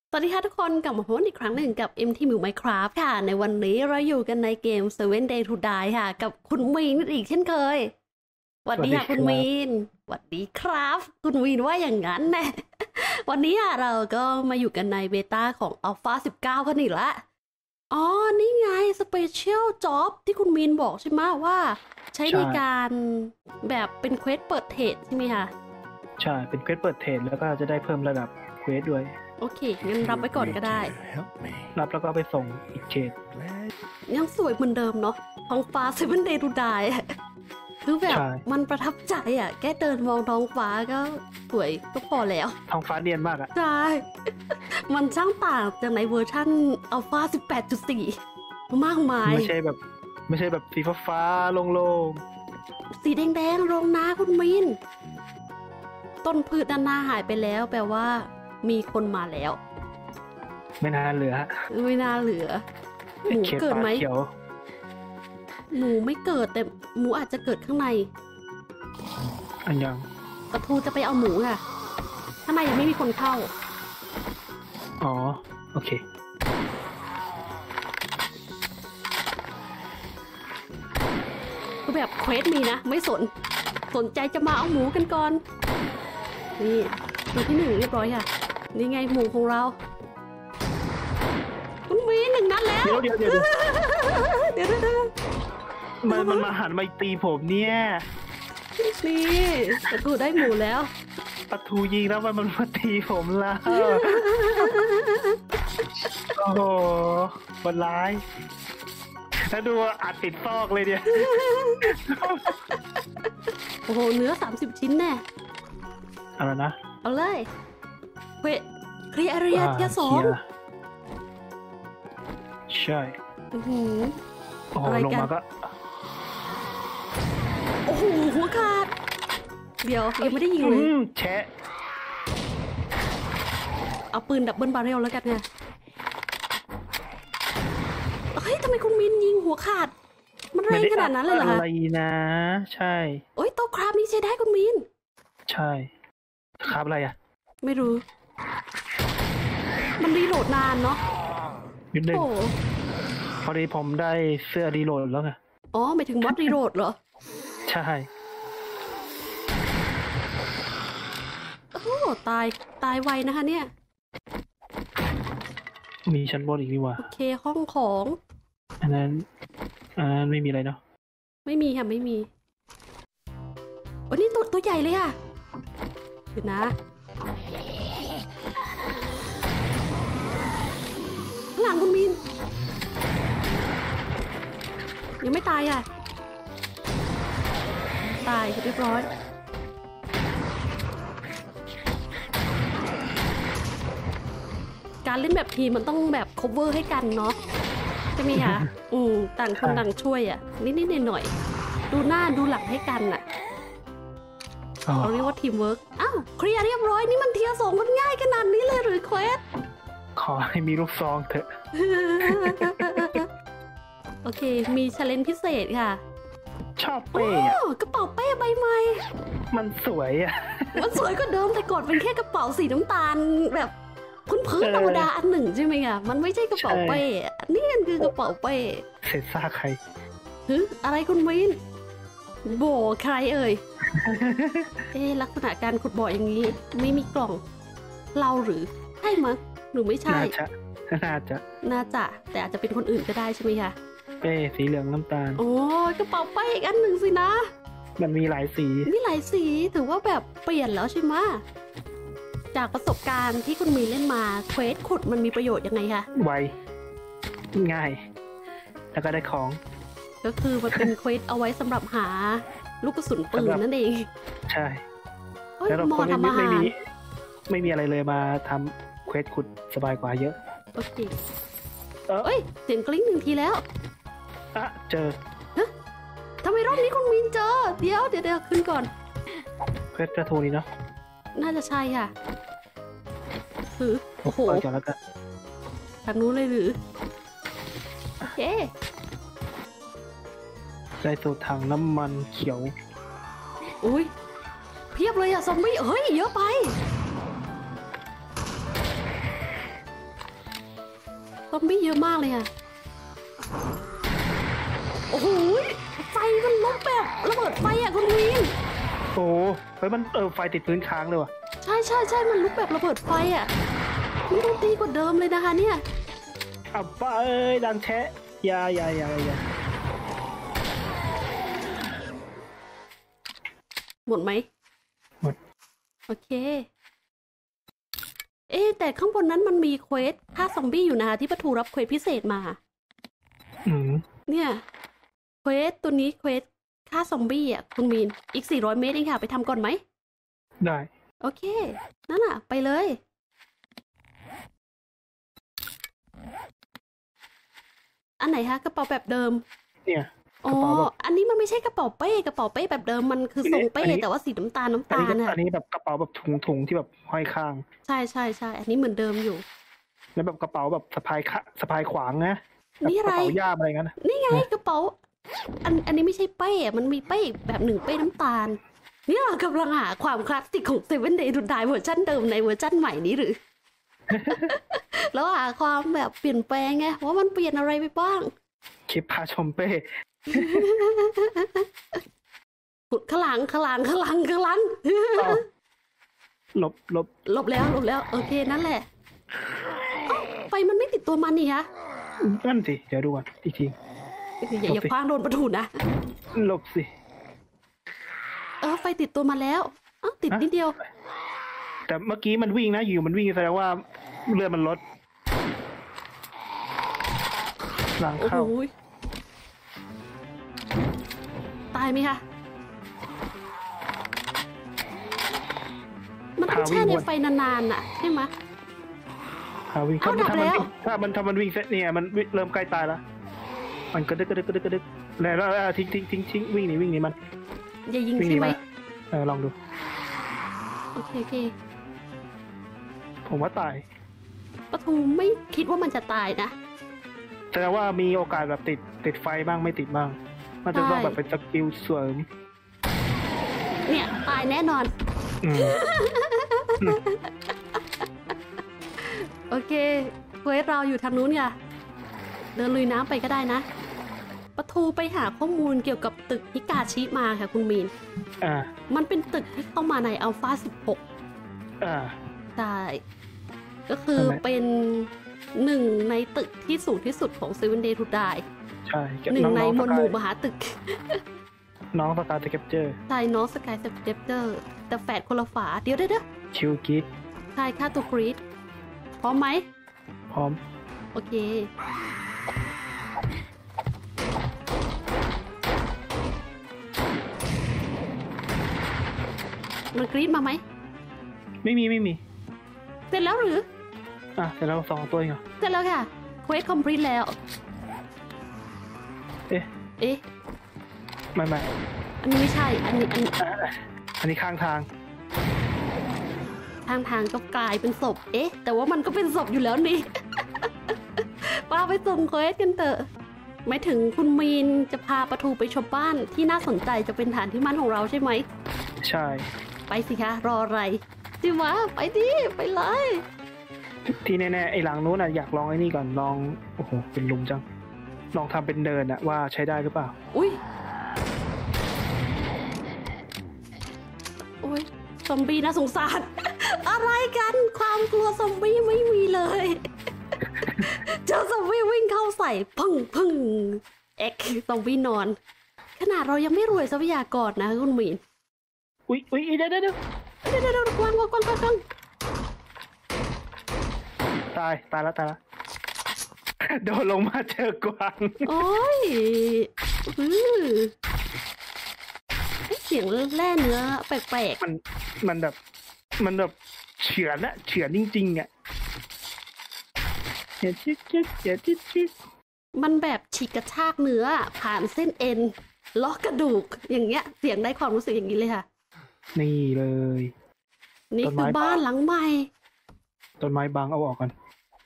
สวัสดีค่ะทุกคนกลับมาพบกันอีกครั้งหนึ่งกับ MT หมิว Minecraft ค่ะในวันนี้เราอยู่กันในเกม Seven Day to Die ค่ะกับคุณมีนอีกเช่นเคยสวัสดีค่ะคุณมีนสวัสดีครับคุณมีนว่าอย่างนั้นแน่ วันนี้เราก็มาอยู่กันในเบต้าของ Alpha 19กันอีกละอ๋อนี่ไง Special Job ที่คุณมีนบอกใช่ไหมว่าใช้ในการแบบเป็นเควสเปิดเทรดใช่ไหมคะใช่เป็นเควสเปิดเทรดแล้วก็จะได้เพิ่มระดับเควสด้วยโอเคงั้นรับไว้ก่อนก็ได้รับแล้วก็ไปส่งอีกเขตยังสวยเหมือนเดิมเนาะท้องฟ้า Seven Day to Die คือแบบมันประทับใจแค่เดินมองท้องฟ้าก็สวยก็พอแล้วท้องฟ้าเนียนมากใช่มันช่างต่างจากในเวอร์ชั่น Alpha 18.4 มากมายไม่ใช่แบบสีฟ้าโล่งๆสีแดงๆโรงนาคุณมินต้นพืชด้านหน้าหายไปแล้วแปลว่ามีคนมาแล้วไม่น่าเหลือหมูเกิดไหมหมูไม่เกิดแต่หมูอาจจะเกิดข้างในอันยังปะทูจะไปเอาหมูค่ะข้างในยังไม่มีคนเข้าอ๋อโอเคก็แบบเควสมีนะไม่สนใจจะมาเอาหมูกันก่อนนี่ตัวที่1เรียบร้อยค่ะนี่ไงหมูของเราคุณมี1นัดแล้วเดี๋ยวมันมาหันมาตีผมเนี่ยนี่ปะทูได้หมูแล้วปะทูยิงแล้วมันมาตีผมแล้วโอ้โหมันร้ายแล้วดูอัดติดซอกเลยเนี่ยโอ้โหเนื้อ30ชิ้นแน่อะไรนะเอาเลยเฮ้ยเคลียร์เรียที่2 ใช่โอ้โหลงมาก็โอ้โหหัวขาดเดี๋ยวยังไม่ได้ยิงเลยแชะเอาปืนดับเบิลบาร์เรลแล้วกันไงเฮ้ยทำไมคุณมินยิงหัวขาดมันแรงขนาดนั้นเลยเหรอคะอะไรนะใช่โอ้ยโต๊ะคราฟนี่ใช้ได้คุณมินใช่ครับอะไรไม่รู้มันรีโหลดนานเนาะนิดนึงพอดีผมได้เสื้อรีโหลดแล้วไงอ๋อหมายถึงมอดรีโหลดเหรอใช่โอ้ตายไวนะคะเนี่ยมีชั้นบนอีกนี่ว่าโอเคห้องของอันนั้นไม่มีอะไรเนาะไม่มีค่ะไม่มีโอ้นี่ตัวใหญ่เลยค่ะเดี๋ยวนะหลังคุณมินยังไม่ตายตายเรียบร้อยการเล่นแบบทีมันต้องแบบ cover ให้กันเนาะใช่ไหมคะต่างคนต่างช่วยนิดหน่อยดูหน้าดูหลังให้กันเราเรียกว่าทีมเวิร์กอ้าวเคลียร์เรียบร้อยนี่มันเทียร์2มันง่ายขนาดนี้เลยหรือเควสขอให้มีลูกซองเถอะโอเคมีชาเลนจ์พิเศษค่ะชอบเป้กระเป๋าเป้ใบใหม่มันสวยมันสวยกว่าเดิมแต่ก่อนเป็นแค่กระเป๋าสีน้ำตาลแบบพื้นธรรมดาอันหนึ่งใช่ไหมคะมันไม่ใช่กระเป๋าเป้นี่มันคือกระเป๋าเป้เศษซากใครอะไรคุณวินบ่อใครเอ่ยลักษณะการขุดบ่ออย่างนี้ไม่มีกล่องเราหรือใช่มั้ยหรือไม่ใช่น่าจะแต่อาจจะเป็นคนอื่นก็ได้ใช่ไหมคะเป้สีเหลืองน้ำตาลโอ้กระเป๋าเป้อีกอันหนึ่งสินะมันมีหลายสีถือว่าแบบเปลี่ยนแล้วใช่ไหมจากประสบการณ์ที่คุณมีเล่นมาเควสขุดมันมีประโยชน์ยังไงคะไวง่ายแล้วก็ได้ของก็คือมันเป็นเควสเอาไว้สำหรับหาลูกกระสุนปืนนั่นเองใช่แล้วเราคนไม่มีอะไรเลยมาทำเควสขุดสบายกว่าเยอะโอเคเสียงกลิ้ง1 ทีแล้วเจอทำไมรอบนี้คุณมินเจอเดี๋ยวขึ้นก่อนเควสกระทูนี้เนาะน่าจะใช่ค่ะโอ้โหไปก่อนแล้วกันทางนู้นเลยหรือโอเคได้สูตรถังน้ำมันเขียวอุ้ยเพียบเลยซอมบี้เฮ้ยเยอะไปซอมบี้เยอะมากเลยค่ะโอ้โหไฟมันลุกแบบระเบิดไฟอ่ะคุณวินโอ้เฮ้ยมันไฟติดพื้นค้างเลยว่ะใช่มันลุกแบบระเบิดไฟอ่ะมันต้องตีกว่าเดิมเลยนะคะเนี่ยอับป้าดังแท้ยาหมดไหมหมดโอเคแต่ข้างบนนั้นมันมีเควสฆ่าซอมบี้อยู่นะคะที่ปะทูรับเควสพิเศษมาเนี่ยเควสตัวนี้เควสฆ่าซอมบี้อ่ะคุณมีนอีก400 เมตรเองค่ะไปทำก่อนไหมได้โอเคนั่นน่ะไปเลยอันไหนคะกระเป๋าแบบเดิมเนี่ยอ๋ออันนี้มันไม่ใช่กระเป๋าเป้แบบเดิมมันคือทรงเป้แต่ว่าสีน้ำตาลน่ะอันนี้แบบกระเป๋าแบบถุงที่แบบห้อยข้างใช่อันนี้เหมือนเดิมอยู่แล้วแบบกระเป๋าแบบสะพายขวางนะนี่อะไรกระเป๋าย่ามอะไรงั้นนี่ไงกระเป๋าอันนี้ไม่ใช่เป้มันมีเป้แบบ1เป้น้ำตาลนี่เรากำลังหาความคลาสสิกของSeven Days to Dieเวอร์ชันเดิมในเวอร์ชันใหม่นี้หรือ แล้วหาความแบบเปลี่ยนแปลงไงว่ามันเปลี่ยนอะไรไปบ้างคลิปพาชมเป้ข้างหลังหลบแล้วโอเคนั่นแหละไฟมันไม่ติดตัวมันนี่ฮะนั่นสิเดี๋ยวดูก่อนอีกทีอย่าคว้างโดนประตูนะหลบสิไฟติดตัวมาแล้วติดนิดเดียวแต่เมื่อกี้มันวิ่งนะอยู่มันวิ่งแสดงว่าเลือดมันลดหลังเข้าตายไหมคะมันต้องแช่ในไฟนานๆน่ะใช่ไหมวิ่งถ้ามันวิ่งเสร็จเนี่ยมันเริ่มใกล้ตายแล้วมันกระดึกแล้วทิ้งวิ่งหนีมันอย่ายิงใช่ไหมลองดูโอเคผมว่าตายปะทูไม่คิดว่ามันจะตายนะแสดงว่ามีโอกาสแบบติดไฟบ้างไม่ติดบ้างมันจะต้องแบบเป็นสกิลเสริมเนี่ยตายแน่นอนโอเคเควสเราอยู่ทางนู้นค่ะเดินลุยน้ำไปก็ได้นะปะทูไปหาข้อมูลเกี่ยวกับตึกฮิกาชิมาค่ะคุณมีนมันเป็นตึกที่เข้ามาในอัลฟา16ใช่ก็คือเป็น1ในตึกที่สูงที่สุดของ Seven Days to Die ใช่ 1ในมวลหมู่มหาตึกน้องสกายสเก็ปเจอร์ใช่น้องสกายสเก็ปเจอร์แต่แฝดคนละฝาเดี๋ยวชิวกีดใช่ค่าตัวกรีดพร้อมไหมพร้อมโอเคมันกรีดมาไหมไม่มีเสร็จแล้วหรือเสร็จแล้ว2 ตัวเองเหรอเสร็จแล้วค่ะเควสคอมพลีทแล้วเอ๊ะไม่อันนี้ไม่ใช่อันนี้ข้างทางก็กลายเป็นศพแต่ว่ามันก็เป็นศพอยู่แล้วนี่ ป้าไปส่งเควสกันเถอะไม่ถึงคุณมีนจะพาปะทูไปชมบ้านที่น่าสนใจจะเป็นฐานที่มั่นของเราใช่ไหมใช่ไปสิคะรออะไรจิวะไปดิไปเลยที่แน่ๆไอ้หลังนู้นอยากลองไอ้นี่ก่อนลองโอ้โหเป็นลุมจังลองทำเป็นเดินว่าใช้ได้หรือเปล่าอุ้ยซอมบี้น่าสงสารอะไรกันความกลัวซอมบี้ไม่มีเลยเจอซอมบี้วิ่งเข้าใส่พึ่งซอมบี้นอนขนาดเรายังไม่รวยทรัพยากรนะคุณมีนอุ้ยเดี๋ยวกวางตายแล้วโดนลงมาเจอกวางโอ้ยเสียงแร่เนื้อแปลกๆมันแบบเฉือนจริงๆจิ๊กมันแบบฉีกกระชากเนื้อผ่านเส้นเอ็นล็อกกระดูกอย่างเงี้ยเสียงได้ความรู้สึกอย่างนี้เลยค่ะนี่เลยนี่คือบ้านหลังใหม่ต้นไม้บางเอาออกกัน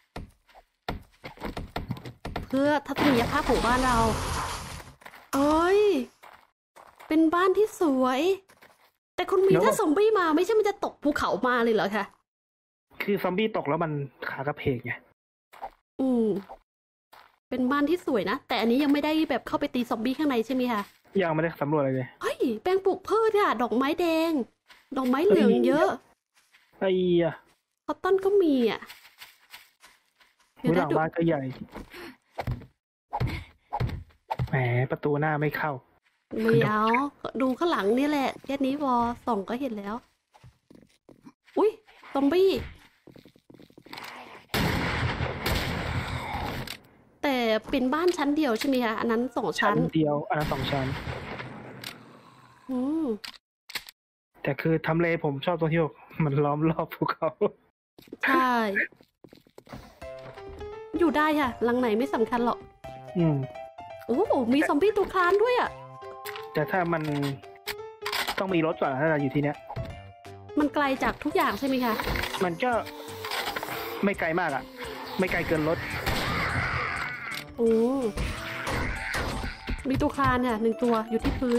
เพื่อทัศนียภาพของบ้านเราเป็นบ้านที่สวยแต่คุณมีถ้าซอมบี้มาไม่ใช่มันจะตกภูเขามาเลยเหรอคะคือซอมบี้ตกแล้วมันขากระเพกไงอืมเป็นบ้านที่สวยนะแต่อันนี้ยังไม่ได้แบบเข้าไปตีซอมบี้ข้างในใช่ไหมคะยังไม่ได้สำรวจอะไรเลยเฮ้ยแปลงปลูกพืชอะดอกไม้แดงดอกไม้เหลืองเยอะไอ้อะคอตตอนก็มีอ่ะหลังบ้านก็ใหญ่แหมประตูหน้าไม่เข้าไม่เอาดูข้างหลังนี่แหละแค่นี้พอส่องก็เห็นแล้วอุ้ยซอมบี้แต่เป็นบ้านชั้นเดียวใช่ไหมคะอันนั้น2 ชั้นเดียวอันนั้น2 ชั้นแต่คือทำเลผมชอบตรงที่มันล้อมรอบภูเขาใช่อยู่ได้ค่ะหลังไหนไม่สำคัญหรอกโอ้มีซอมบี้ตัวคลานด้วยอ่ะแต่ถ้ามันต้องมีรถก่อนถ้าเราอยู่ที่เนี้ยมันไกลจากทุกอย่างใช่ไหมคะมันก็ไม่ไกลมากอ่ะไม่ไกลเกินรถโอ้มีตัวคลานค่ะ1 ตัวอยู่ที่พื้น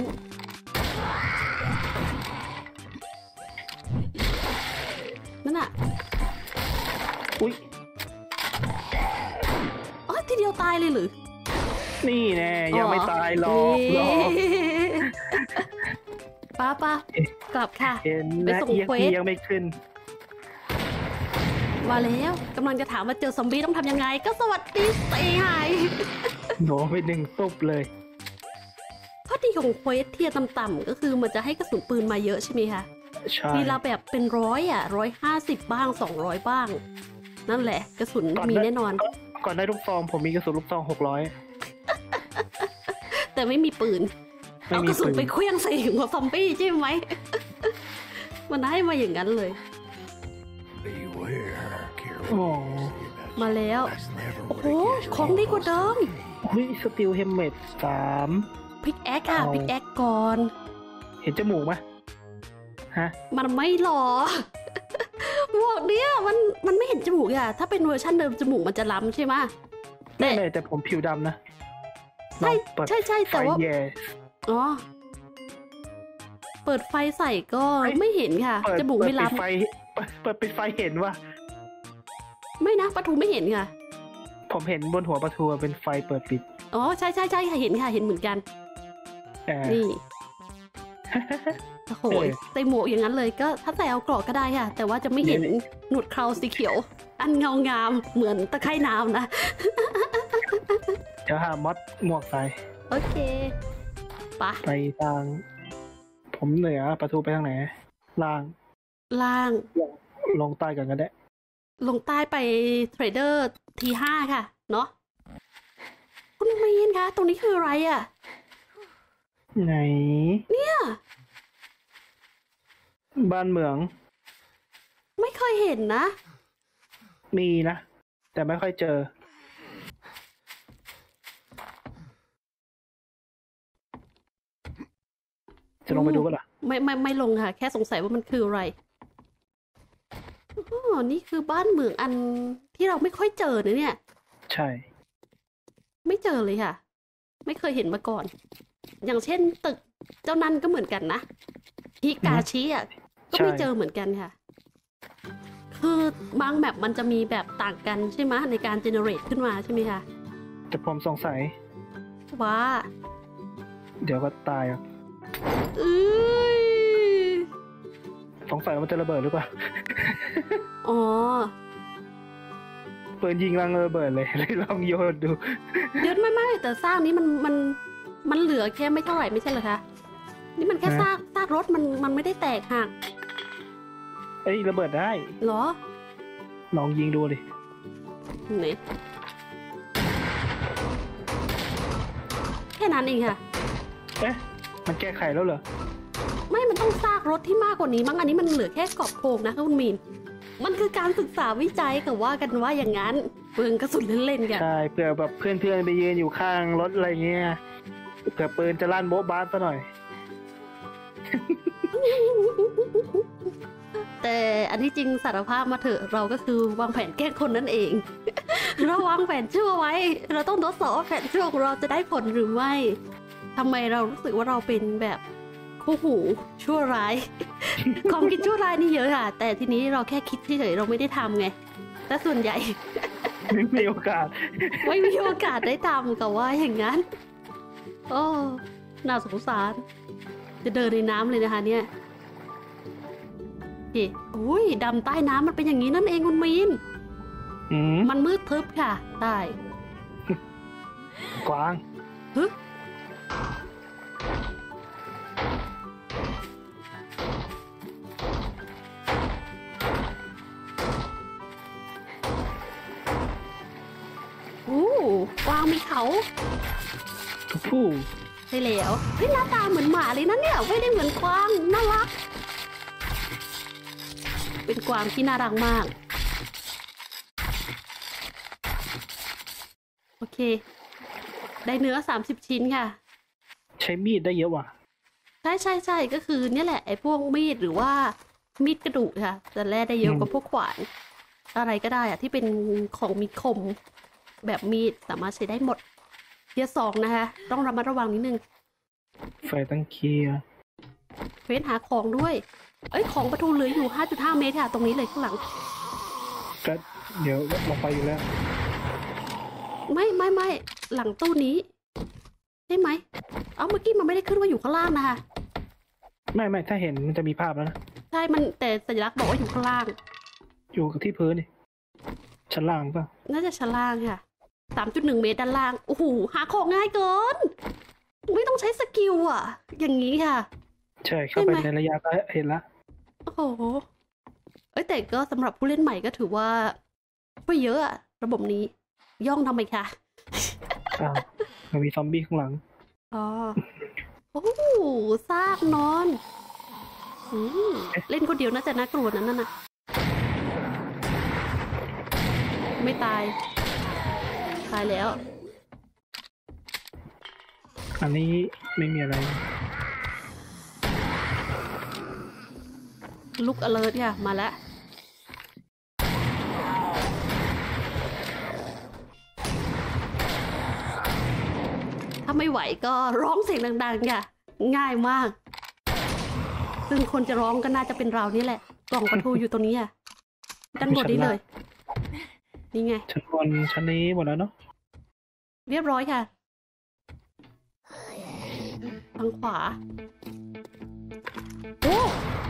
นั่นอ่ะอุ๊ยอ๋อทีเดียวตายเลยหรือนี่แน่ยังไม่ตายหรอกป้ากลับค่ะไปส่งเควสยังไม่ขึ้นมาแล้วกำลังจะถามว่าเจอซอมบี้ต้องทำยังไงก็สวัสดีเซฮายโหไป1 ตุ๊บเลยข้อดีของเควสเทียร์ต่ำๆก็คือมันจะให้กระสุนปืนมาเยอะใช่ไหมคะใช่มีเราแบบเป็น100อ่ะ150บ้าง200บ้างนั่นแหละกระสุนมีแน่นอนก่อนได้ลูกซองผมมีกระสุนลูกซอง600 แต่ไม่มีปืนเอากระสุนไปเคลื่องใส่หัวซอมบี้ใช่ไหมมันให้มาอย่างนั้นเลยมาแล้วโอ้โหของดีกว่าเดิมสตีลเฮมเมด3 พิกแอคค่ะพิกแอคก่อนเห็นจมูกไหมฮะมันไม่หรอหมวกเนี้ยมันไม่เห็นจมูกอ่ะถ้าเป็นเวอร์ชันเดิมจมูกมันจะล้ำใช่ไหมแต่ผมผิวดำนะใช่แต่ว่าอ๋อเปิดไฟใส่ก็ไม่เห็นค่ะจมูกไม่ล้ำเปิดไฟเห็นวะไม่นะปลาทูไม่เห็นค่ะผมเห็นบนหัวปลาทูเป็นไฟเปิดปิดอ๋อใช่เห็นค่ะเห็นเหมือนกันนี่โอ้โหใส่หมวกอย่างนั้นเลยก็ถ้าใส่เอาเกราะก็ได้ค่ะแต่ว่าจะไม่เห็นหนวดเคราสีเขียวอันเงางามเหมือนตะไคร่น้ำนะเดี๋ยวหาม็อดหมวกใส่โอเคไปทางผมเหนือปลาทูไปทางไหนล่างลงใต้กันก็ได้ลงใต้ไปเทรดเดอร์T5ค่ะเนาะคุณมีนคะตรงนี้คืออะไรอ่ะไหนเนี่ยบ้านเมืองไม่เคยเห็นนะมีนะแต่ไม่ค่อยเจอจะลงไปดูก็ล่ะไม่ลงค่ะแค่สงสัยว่ามันคืออะไรอ๋อนี่คือบ้านเมืองอันที่เราไม่ค่อยเจอนะเนี่ยใช่ไม่เจอเลยค่ะไม่เคยเห็นมาก่อนอย่างเช่นตึกเจ้านั่นก็เหมือนกันนะฮิกาชิอ่ะก็ไม่เจอเหมือนกันค่ะคือบางแบบมันจะมีแบบต่างกันใช่ไหมในการเจเนเรตขึ้นมาใช่ไหมคะแต่ผมสงสัยว่าเดี๋ยวก็ตายอ่ะสงสัยมันจะระเบิดหรือเปล่าอ๋อปืนยิงรังระเบิดเลยลองโยนดูเดี๋ยวไม่แต่สร้างนี้มันเหลือแค่ไม่เท่าไหร่ไม่ใช่เหรอคะนี่มันแค่ซากรถมันไม่ได้แตกหักระเบิดได้เหรอลองยิงดูดิไหนแค่นั้นเองค่ะมันแก้ไขแล้วเหรอไม่มันต้องซากรถที่มากกว่านี้มั้งอันนี้มันเหลือแค่กรอบโครงนะคุณมีนมันคือการศึกษาวิจัยกับว่ากันว่าอย่างนั้นเปลืองกระสุนเล่นๆกันใช่เผื่อแบบเพื่อนๆไปยืนอยู่ข้างรถอะไรเงี้ยเผื่อปืนจะลั่นโบ๊ะบ้าซะหน่อยแต่อันที่จริงสารภาพมาเถอะเราก็คือวางแผนแกล้งคนนั่นเองเราวางแผนชั่วไว้เราต้องทดสอบว่าแผนชั่วของเราจะได้ผลหรือไม่ทำไมเรารู้สึกว่าเราเป็นแบบคู่หูชั่วร้ายความคิดชั่วร้ายนี่เยอะค่ะแต่ทีนี้เราแค่คิดเฉยๆเราไม่ได้ทำไงแต่ส่วนใหญ่ไม่มีโอกาสไม่มีโอกาสได้ตามกับว่าอย่างนั้นโอ้น่าสงสารจะเดินในน้ำเลยนะคะเนี่ยโอ้ยดำใต้น้ำมันเป็นอย่างนี้นั่นเองคุณมีนมันมืดทึบค่ะได้กวางฮึกวางมีเขาทุกผู้ใช่แล้วเฮ้ยหน้าตาเหมือนหมาเลยนะเนี่ยไม่ได้เหมือนกวางน่ารักเป็นกวางที่น่ารักมากโอเคได้เนื้อ30 ชิ้นค่ะใช้มีดได้เยอะว่ะใช่ก็คือเนี่ยแหละไอ้พวกมีดหรือว่ามีดกระดูกค่ะจะแลกได้เยอะกว่าพวกขวานอะไรก็ได้อะที่เป็นของมีคมแบบมีดสามารถใช้ได้หมดเทียร์2นะคะต้องระมัดระวังนิดนึงไฟตั้งเคลียร์เฟ้นหาของด้วยของประตูเหลืออยู่ 5.5 เมตรค่ะตรงนี้เลยข้างหลังก็เดี๋ยวลงไปอยู่แล้วไม่หลังตู้นี้ใช่ไหมเมื่อกี้มันไม่ได้ขึ้นว่าอยู่ข้างล่างนะคะไม่ถ้าเห็นมันจะมีภาพแล้วนะใช่มันแต่สัญลักษณ์บอกว่าอยู่ข้างล่างอยู่กับที่พื้นนี่ชั้นล่างป่ะน่าจะชั้นล่างค่ะ 3.1 เมตรด้านล่างโอ้โหหาของง่ายเกินไม่ต้องใช้สกิลอ่ะอย่างนี้ค่ะใช่เข้าไปในระยะก็เห็นละโอ้โหแต่ก็สำหรับผู้เล่นใหม่ก็ถือว่าไม่เยอะอะระบบนี้ย่องทำไมคะมันมีซอมบี้ข้างหลังโอ้ซากนอนเล่นคนเดียวน่าจะน่ากลัวนั่นน่ะไม่ตายแล้วอันนี้ไม่มีอะไรลุก alert ค่ะมาแล้วถ้าไม่ไหวก็ร้องเสียงดังๆค่ะง่ายมากซึ่งคนจะร้องก็น่าจะเป็นเรานี่แหละกล่องประตูอยู่ตรงนี้อ่ะด้านบนนี้เลยนี่ไงชั้นนี้หมดแล้วเนาะเรียบร้อยค่ะทางขวาโอ้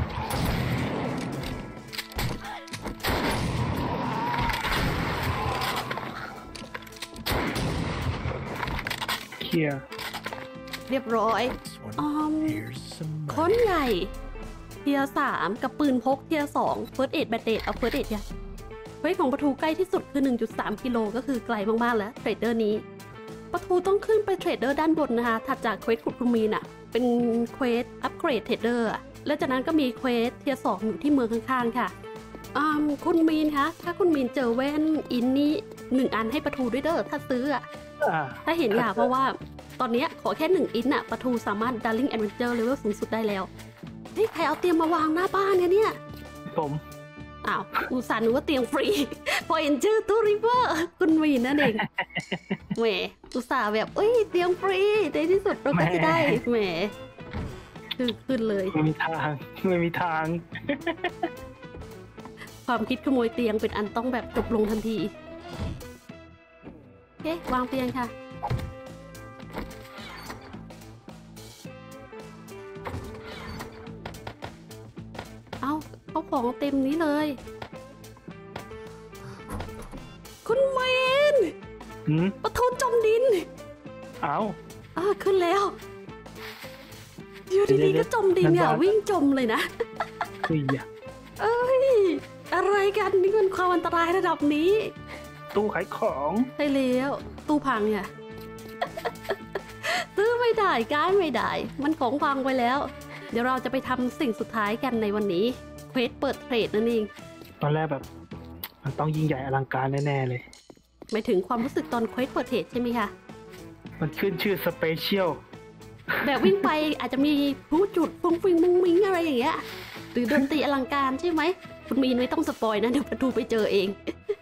เคลียร์เรียบร้อยค้อนใหญ่เทียร์3กับปืนพกเทียร์2เฟิร์สเอดแบตเดดเอาเฟิร์สเอดเนี่ยเฮ้ยของประตูใกล้ที่สุดคือ 1.3 กิโลก็คือไกลมากๆแล้วเทรดเดอร์นี้ประตูต้องขึ้นไปเทรดเดอร์ด้านบนนะคะถัดจากเควสขุดคุณมีนอะเป็นเควสอัปเกรดเทรดเดอร์และจากนั้นก็มีเควสเทียร์2อยู่ที่เมืองข้างๆค่ะคุณมีนคะถ้าคุณมีนเจอแว่นอินนี้1 อันให้ประตูด้วยเด้อถ้าซื้อถ้าเห็นค่ะเพราะว่าตอนนี้ขอแค่1 อินประตูสามารถ Darling Adventure เลเวลสูงสุดได้แล้วเฮ้ยใครเอาเตียงมาวางหน้าบ้านเนี่ยผมอุตส่าห์นึกว่าเตียงฟรีพอเห็นชื่อตู้ริเวอร์คุณมีนนั่นเองแหมอุตส่าห์แบบเตียงฟรีในที่สุดเราก็จะได้แหมขึ้นเลยไม่มีทางความคิดขโมยเตียงเป็นอันต้องแบบจบลงทันทีโอเควางเตียงค่ะเอาของเต็มนี้เลยคุณเมนประตูจมดินขึ้นแล้วอยู่ดีๆก็จมดินเนี่ยวิ่งจมเลยนะอะไรกันนี่มันความอันตรายระดับนี้ตู้ขายของใช่แล้วตู้พังเนี่ยซื้อไม่ได้ก้ายไม่ได้มันของพังไปแล้วเดี๋ยวเราจะไปทำสิ่งสุดท้ายกันในวันนี้เควสเปิดเทรดนั่นเองตอนแรกแบบมันต้องยิ่งใหญ่อลังการแน่ๆเลยหมายถึงความรู้สึกตอนเควสเปิดเทรดใช่ไหมคะมันขึ้นชื่อสเปเชียลแบบวิ่งไปอาจจะมีผู้จุดฟุ้งฟิงมุ้งมิ้งอะไรอย่างเงี้ยหรือดนตรีอลังการใช่ไหมคุณมีนไม่ต้องสปอยนะเดี๋ยวประตูไปเจอเอง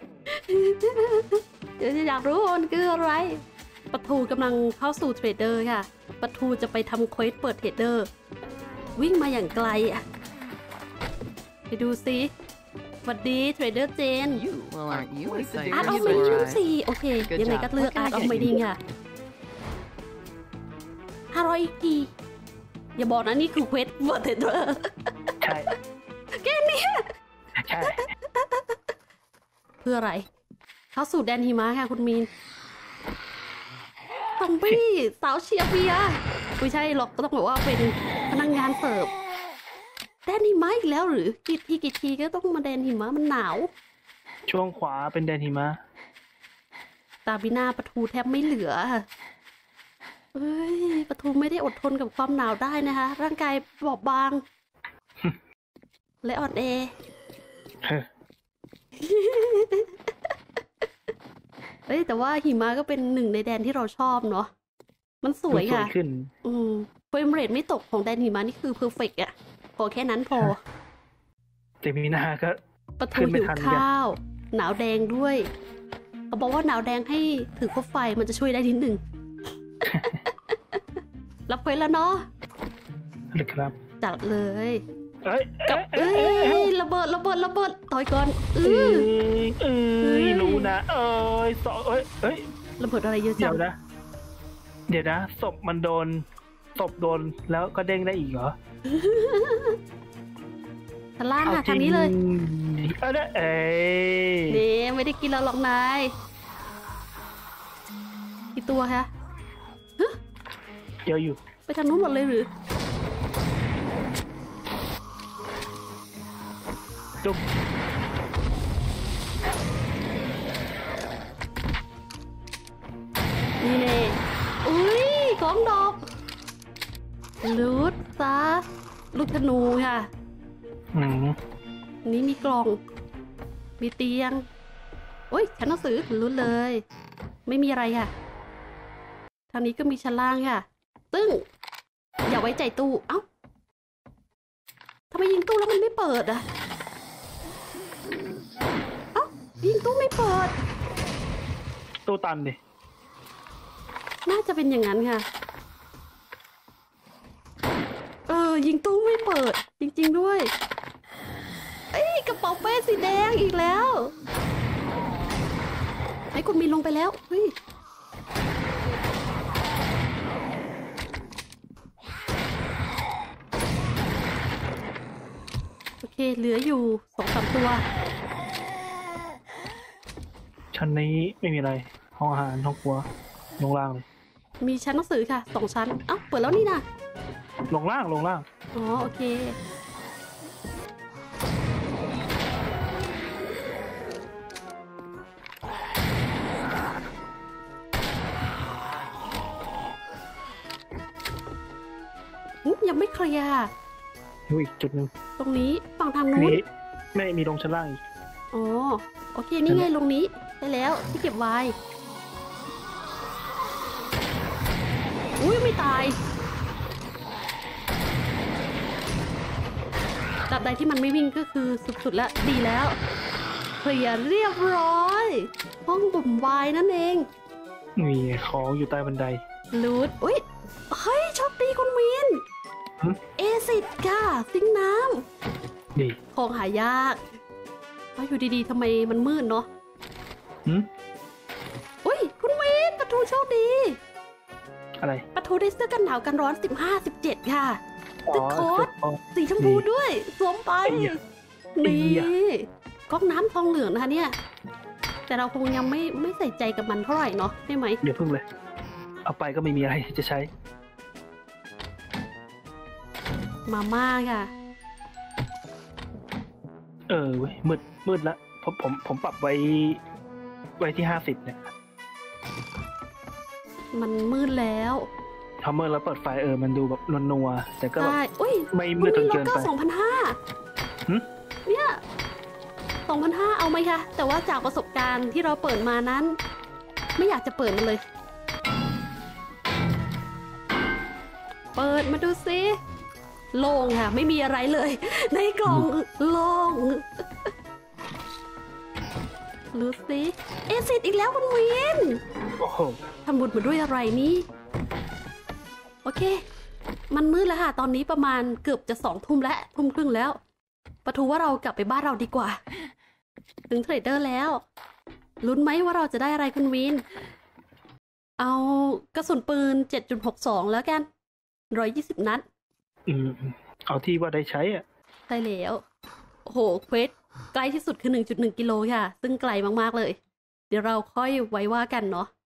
เดี๋ยวจะอยากรู้มันคืออะไรประตูกำลังเข้าสู่เทรดเดอร์ค่ะประตูจะไปทำเควสเปิดเทรดเดอร์วิ่งมาอย่างไกลไปดูซิสวัสดีเทรดเดอร์เจน Well, aren't you อาร์ต excited? ออฟ You ไม look ดิ้ง right. สี่โอเค Good ยังไง job. ก็เลือก What can อา I ร์ตออฟ get ไม you? ดิ้งค่ะ500อีกทีอย่าบอกนะนี่คือเควสเวอร์เทเดอร์ใช่แค่นี้ใช่เพื่ออะไร เข้าสู่แดนหิมะค่ะคุณมีนซอมบี้สาวเชียร์เบียร์ไม่ใช่หรอกก็ต้องบอกว่าเป็นพนักงานเสิร์ฟแดนหิมะอีกแล้วหรือกี่ทีก็ต้องมาแดนหิมะมันหนาวช่วงขวาเป็นแดนหิมะตาบิน่าปะทูแทบไม่เหลือค่ะเอ้ยปะทูไม่ได้อดทนกับความหนาวได้นะคะ ร่างกายบอบบาง และอ่อนแอ เฮ้ยแต่ว่าหิมะก็เป็นหนึ่งในแดนที่เราชอบเนาะมันสวยสวยค่ะขึ้นเฟรมเรทไม่ตกของแดนหิมะนี่คือเพอร์เฟกต์อะพอแค่นั้นพอแต่มีนาก็ปะทูขึ้นไม่หิวทันกันข้าว หนาวแดงด้วยเขาบอกว่าหนาวแดงให้ถือคบไฟมันจะช่วยได้นิดหนึ่ง รับเควสแล้วเนาะหรือครับจัดเลยเอ้ยกับเอ้ยระเบิดต่อยก่อนเอ้ยรู้นะเอ้ยสองเอ้ยระเบิดอะไรเยอะจัเดี๋ยงวนะศพมันโดนแล้วก็เด้งได้อีกเหรอทางล่างค่ะทางนี้เลยเอ้ยนี่ไม่ได้กินแล้วหรอกนายกี่ตัวคะเดี๋ยวอยู่ไปทางนู้นหมดเลยหรือจุ๊บนี่เน่อุ้ยของดอกลูดซะลูกธนูค่ะ นี่มีกล่อง มีเตียงโอ้ยชั้นหนังสือลุ้นเลย ไม่มีอะไรค่ะ ทางนี้ก็มีชั้นล่างค่ะ ซึ่ง อย่าไว้ใจตู้ เอ้าทำไมยิงตู้แล้วมันไม่เปิดอ่ะ เอ้ายิงตู้ไม่เปิดตู้ตันดิน่าจะเป็นอย่างนั้นค่ะ ยิงตู้ไม่เปิด จริงๆด้วย เอ้ยกระเป๋าเป้สีแดงอีกแล้วไอ้คุณมีลงไปแล้วเฮ้ยโอเคเหลืออยู่2-3 ตัวชั้นนี้ไม่มีอะไร ห้องอาหารห้องครัวลงล่างเลยมีชั้นหนังสือค่ะ2 ชั้นเอ้าเปิดแล้วนี่นะลงล่างอ๋อโอเคยังไม่เคลียร์อยู่อีกจุดหนึ่งตรงนี้ฝั่งทางนู้นไม่มีลงชั้นล่างอีกอ๋อโอเคนี่ไงลงนี้ได้แล้วที่เก็บไว้อุ้ยไม่ตายตราบใดที่มันไม่วิ่งก็คือสุดๆแล้วดีแล้วเคลียร์เรียบร้อยห้องบ่มไวน์นั่นเองมีของอยู่ใต้บันไดลูดอุ้ยเฮ้ยโชคดีคุณวินหึเอซิดค่ะซิงค์น้ดีำของหายากเอาอยู่ดีๆทำไมมันมืดเนาะหืมอุ้ยคุณวินประตูโชคดีอะไรประตูได้เสื้อกันหนาวกันร้อน 15-17 ค่ะอ๋อตึกโค้ดอ๋อสีชมพูด้วยสวมไปไอ้เหี้ยนี่ไอ้เหี้ยก๊อกน้ำทองเหลืองนะคะเนี่ย แต่เราคงยังไม่ใส่ใจกับมันเท่าไหร่เนาะใช่ไหมเดี๋ยวพึ่งเลย เอาไปก็ไม่มีอะไรจะใช้มาม่าค่ะเว้ยมืดละผมปรับไว้ที่50เนี่ยมันมืดแล้วทำเมื่อแล้วเปิดไฟมันดูแบบนัวๆแต่ก็แบบใช่อุ้ยไม่มืดจนล็เกิอกนเกอไปร์ 2,500 หึเนี่ย 2,500 เอาไหมคะ แต่ว่าจากประสบการณ์ที่เราเปิดมานั้น ไม่อยากจะเปิดมันเลย เปิดมาดูซิโล่งค่ะ ไม่มีอะไรเลย ในกล่องโล่งรู้สิเอซิดอีกแล้วคุณวินโอ้โหทำบุญมาด้วยอะไรนี่ โอเค มันมืดแล้วค่ะ ตอนนี้ประมาณเกือบจะ2 ทุ่มแล้ว ทุ่มครึ่งแล้วประทูว่าเรากลับไปบ้านเราดีกว่า ถึงเทรดเดอร์แล้วลุ้นไหมว่าเราจะได้อะไรคุณวิน เอากระสุนปืน 7.62 แล้วกัน 120 นัดเอาที่ว่าได้ใช้อ่ะใช่แล้ว โอ้โห เควสใกล้ที่สุดคือ 1.1 กิโลค่ะ ซึ่งไกลมากๆเลย เดี๋ยวเราค่อยไว้ว่ากันเนาะ